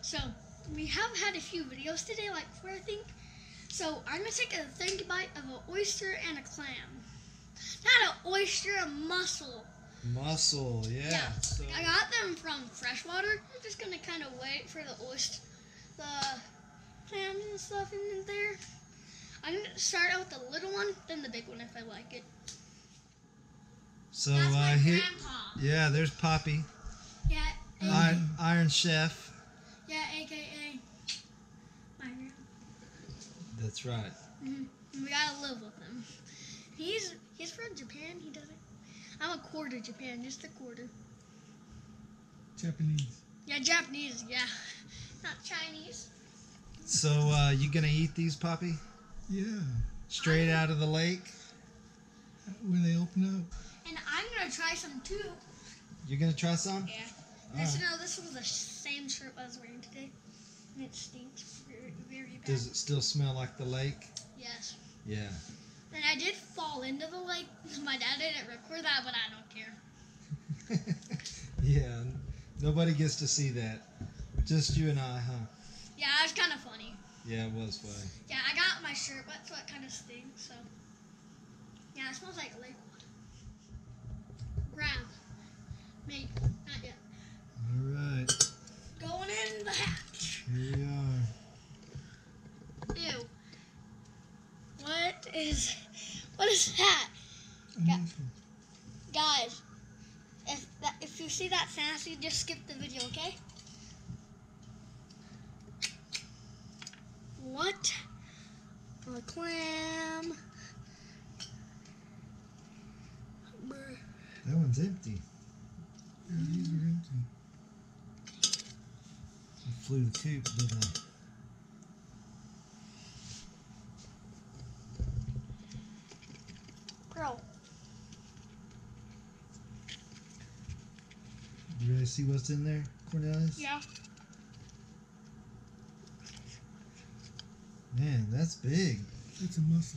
So we have had a few videos today, like 4 I think. So I'm gonna take a thank you bite of an oyster and a clam. Not an oyster, a mussel. Mussel, yeah. So, I got them from freshwater. We're just gonna kind of wait for the oyster, the clam and stuff in there. I'm gonna start out with the little one, then the big one if I like it. so That's my here, grandpa. yeah, there's Poppy, Yeah, Iron Chef. yeah, AKA my grandpa. That's right. We gotta live with him. He's from Japan. He doesn't. I'm a quarter Japan, just a quarter. Japanese. Yeah, Japanese. Yeah, not Chinese. So you gonna eat these, Poppy? Yeah. Straight out of the lake? When they open up. And I'm gonna try some too. You're gonna try some? Yeah. Alright. No, this was the same shirt I was wearing today, and it stinks very, very bad. Does it still smell like the lake? Yes. Yeah. And I did fall into the lake. My dad didn't record that, but I don't care. Yeah. Nobody gets to see that. Just you and I, huh? Yeah, it was kind of funny. Yeah, it was funny. Yeah, I got my shirt wet, so it kind of stinks. So, yeah, it smells like lake water. Grab. Maybe. Not yet. All right. Going in the hatch. Here we are. Ew. What is that? A mussel. Guys, if you see that fantasy, just skip the video, okay? What? A clam. Brr. That one's empty. Yeah, these are empty. I flew the coop, didn't I? Bro, You ready to see what's in there, Cornelius? yeah. Man, that's big. It's a mussel.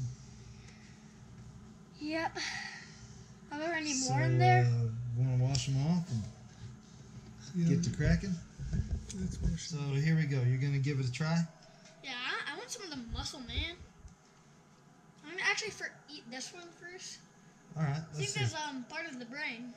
Yep. Are there any more in there? Want to wash them off and See get to cracking? Let's wash So here we go. You're gonna give it a try? Yeah, I want some of the muscle, man. I'm gonna actually eat this one first. All right. I think Let's see. there's part of the brain.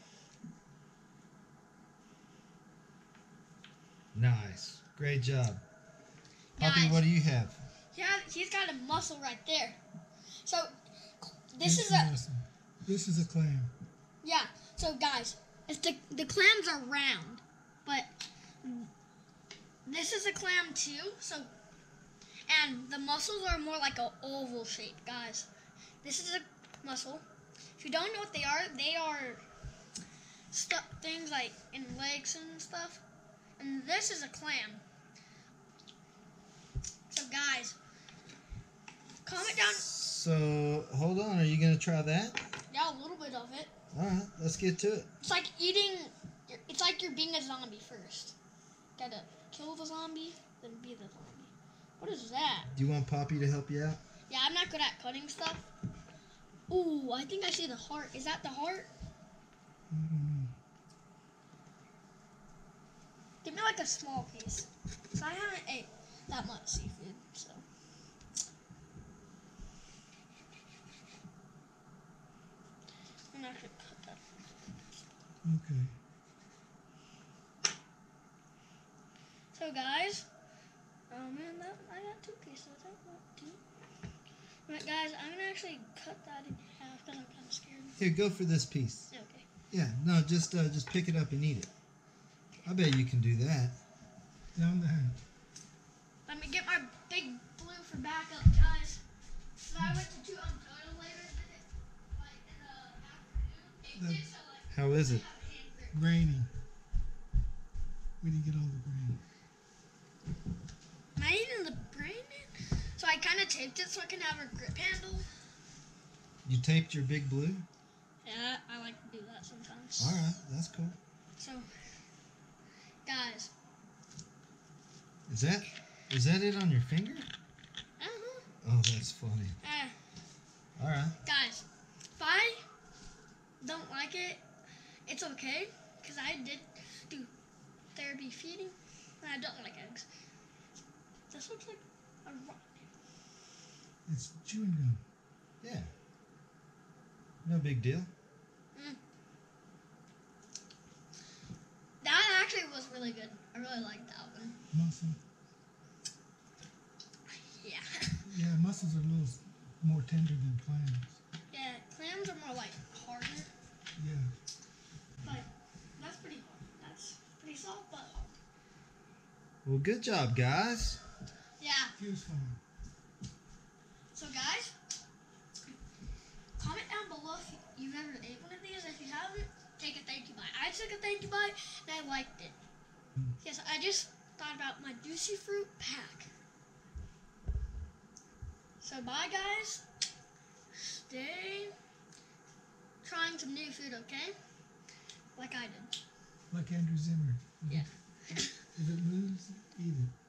Nice. Great job. Poppy, Guys. what do you have? Yeah, he's got a muscle right there. So this It's is a mussel. This is a clam. yeah. So guys, it's the clams are round, but this is a clam too. So and the mussels are more like an oval shape, guys. This is a mussel. If you don't know what they are things like in legs and stuff. And this is a clam. So guys, comment down. So hold on. Are you gonna try that? Yeah, a little bit of it. All right. Let's get to it. It's like eating. It's like you're being a zombie first. Gotta kill the zombie, then be the zombie. What is that? Do you want Poppy to help you out? Yeah, I'm not good at cutting stuff. Ooh, I think I see the heart. Is that the heart? Give me like a small piece. So I haven't ate that much seafood, so. I'm not gonna cut that. Okay. So guys, oh man, I got 2 pieces. I want 2. But guys, I'm gonna actually cut that in half because I'm kind of scared. Here, go for this piece. Okay. Yeah. No, just pick it up and eat it. I bet you can do that. Down the hatch. Let me get my big blue for backup, guys. So I went to Toyota later today, like in the afternoon. So like, How is it? Grainy. We didn't get all the grain. Am I eating the brain in? So I kind of taped it so I can have a grip handle. You taped your big blue? Yeah, I like to do that sometimes. All right. That's cool. So, guys. Is that it on your finger? Uh-huh. Oh, that's funny. All right. Guys, if I don't like it, it's okay, because I did do therapy feeding. And I don't like eggs. This looks like a rock. It's chewing gum. Yeah. No big deal. That actually was really good. I really liked that one. Mussel. Yeah. Yeah, mussels are a little more tender than clams. Yeah, clams are more like harder. Yeah. But that's pretty hard. That's pretty soft, but hard. Well, good job, guys. Yeah. Fuse fun. So guys, comment down below if you've ever ate one of these. If you haven't, take a thank you bite. I took a thank you bite and I liked it. Yes, I just thought about my juicy fruit pack. So bye guys. Stay trying some new food, okay? Like I did. Like Andrew Zimmer. Yeah. If it moves, eat it.